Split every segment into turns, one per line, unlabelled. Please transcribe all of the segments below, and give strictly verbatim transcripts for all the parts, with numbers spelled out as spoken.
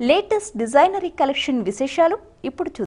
Latest designery collection విశేషాలు ఇప్పుడు చూద్దాం.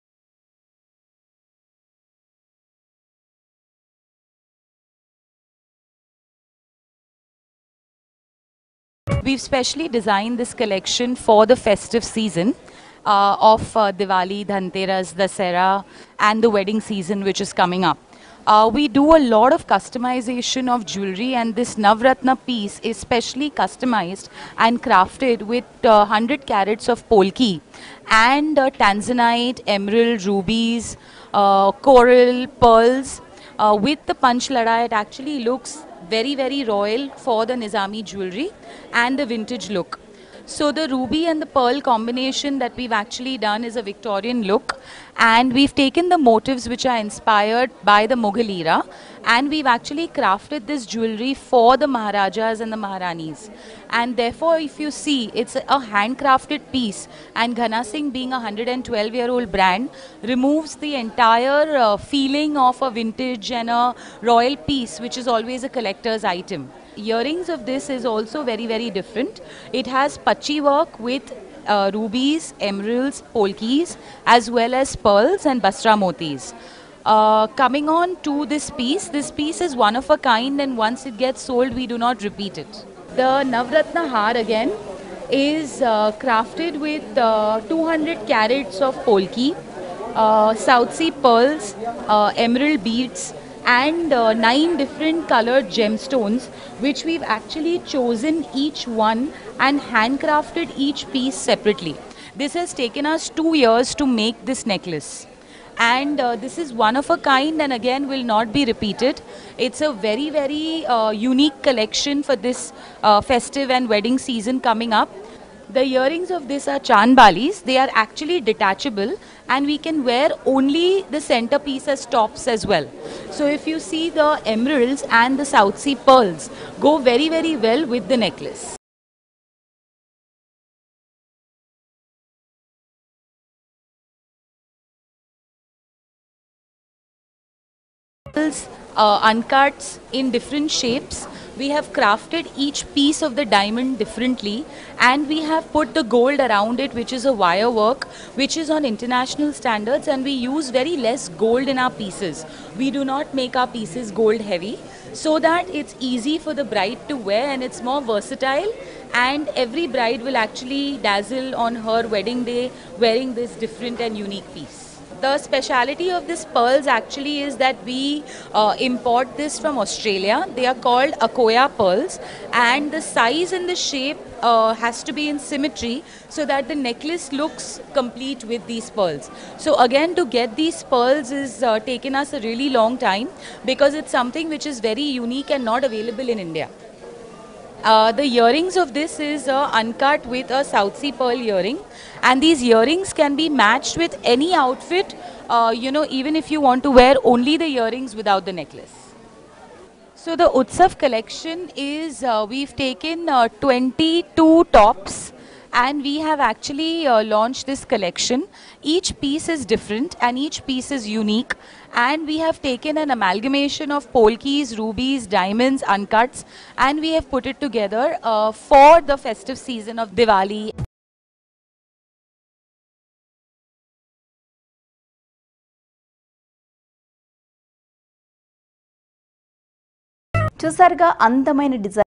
We've specially designed this collection for the festive season uh, of uh, Diwali, Dhanteras, Dasera and the wedding season which is coming up. Uh, we do a lot of customization of jewelry, and this Navaratna piece is specially customized and crafted with uh, one hundred carats of Polki and uh, Tanzanite, emerald, rubies, uh, coral, pearls. Uh, with the Panch Lada, it actually looks very very royal for the Nizami jewelry and the vintage look. So the ruby and the pearl combination that we've actually done is a Victorian look, and we've taken the motifs which are inspired by the Mughal era, and we've actually crafted this jewelry for the Maharajas and the Maharanis. And therefore, if you see, it's a handcrafted piece, and Ghana Singh, being a one hundred twelve year old brand, removes the entire uh, feeling of a vintage and a royal piece, which is always a collector's item. Earrings of this is also very very different. It has pachi work with uh, rubies, emeralds, polkis, as well as pearls and basra motis. Uh, coming on to this piece, this piece is one of a kind, and once it gets sold, we do not repeat it. The Navaratna Har again is uh, crafted with uh, two hundred carats of polki, uh, South Sea pearls, uh, emerald beads, and uh, nine different colored gemstones, which we've actually chosen each one and handcrafted each piece separately. This has taken us two years to make this necklace, and uh, this is one of a kind and again will not be repeated. It's a very very uh, unique collection for this uh, festive and wedding season coming up. The earrings of this are Chanbalis. They are actually detachable, and we can wear only the centerpiece as tops as well. So if you see, the emeralds and the South Sea pearls go very very well with the necklace. Uh, uncuts in different shapes. We have crafted each piece of the diamond differently, and we have put the gold around it, which is a wire work which is on international standards, and we use very less gold in our pieces. We do not make our pieces gold heavy, so that it's easy for the bride to wear, and it's more versatile, and every bride will actually dazzle on her wedding day wearing this different and unique piece. The speciality of this pearls actually is that we uh, import this from Australia. They are called Akoya pearls, and the size and the shape uh, has to be in symmetry so that the necklace looks complete with these pearls. So again, to get these pearls is uh, taken us a really long time, because it's something which is very unique and not available in India. Uh, the earrings of this is uh, uncut with a South Sea pearl earring, and these earrings can be matched with any outfit, uh, you know, even if you want to wear only the earrings without the necklace. So the Utsav collection is, uh, we've taken uh, twenty-two tops, and we have actually uh, launched this collection. Each piece is different and each piece is unique, and we have taken an amalgamation of polkis, rubies, diamonds, uncuts, and we have put it together uh, for the festive season of Diwali.
చూసారుగా అందమైన design.